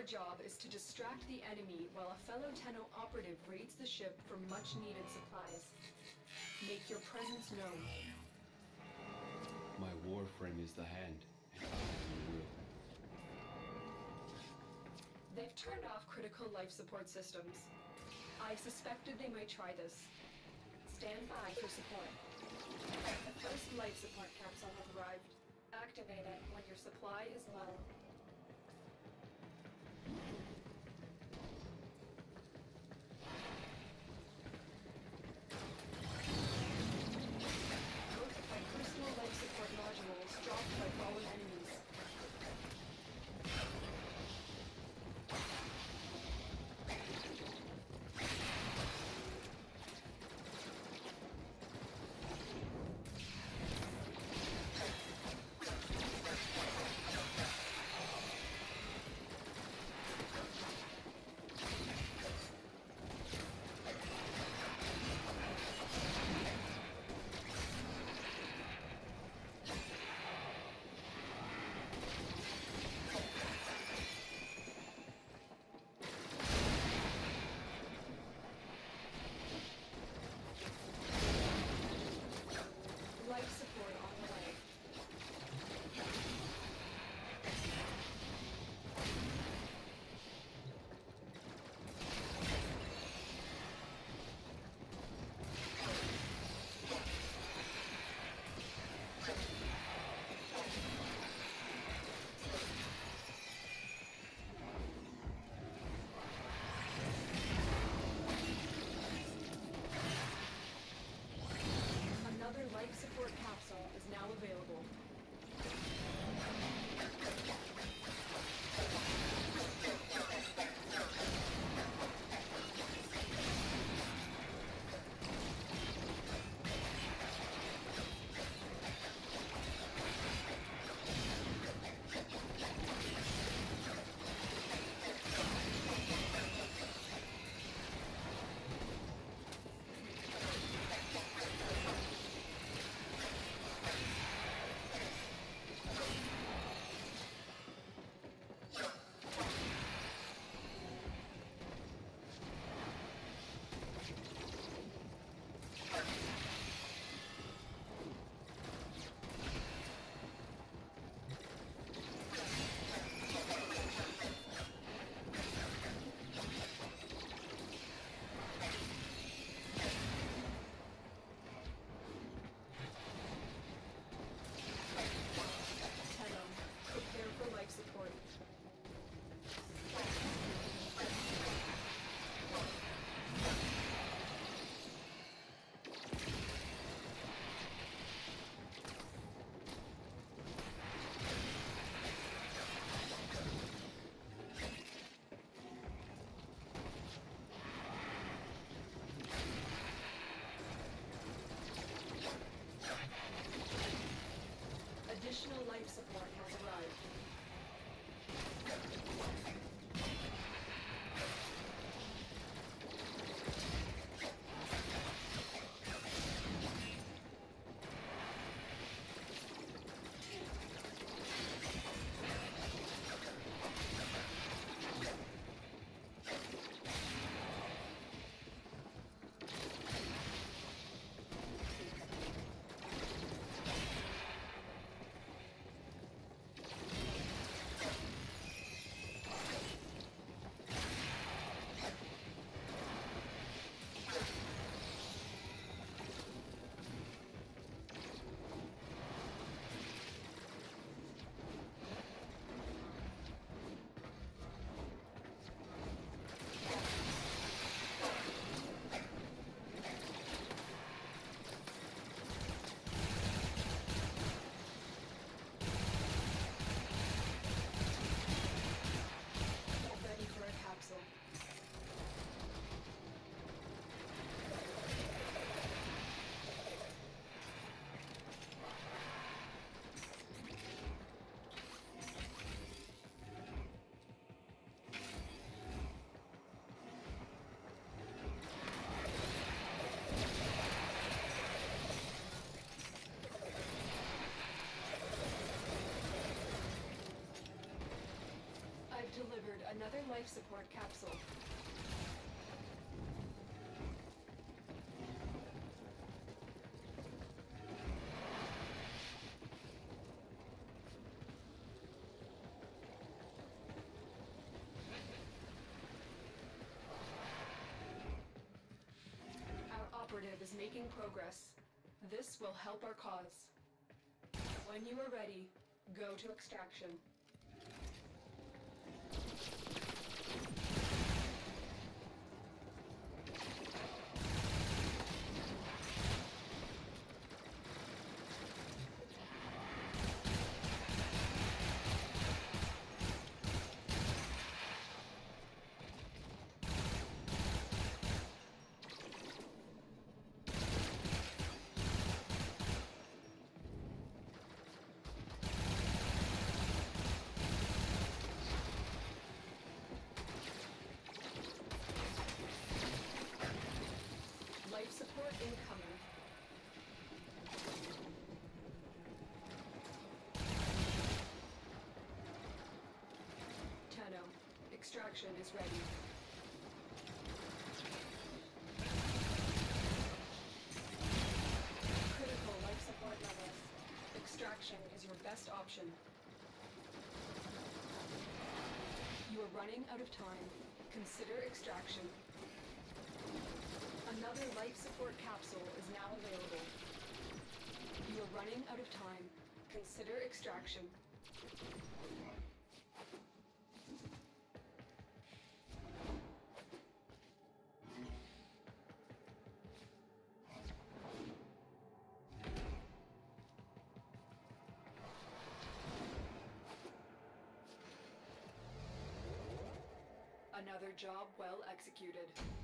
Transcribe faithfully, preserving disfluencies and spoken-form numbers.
job is to distract the enemy while a fellow Tenno operative raids the ship for much-needed supplies. Make your presence known. My Warframe is the hand, and I am the will. They've turned off critical life support systems. I suspected they might try this. Stand by for support. The first life support capsule has arrived. Activate it when your supply is low. Notify personal life support modules dropped by fallen enemies. Delivered another life support capsule. Our operative is making progress. This will help our cause. When you are ready, go to extraction. Life support incoming. Tenno, extraction is ready. Critical life support levels. Extraction is your best option. You are running out of time. Consider extraction. Another life support capsule is now available. You are running out of time. Consider extraction. Another job well executed.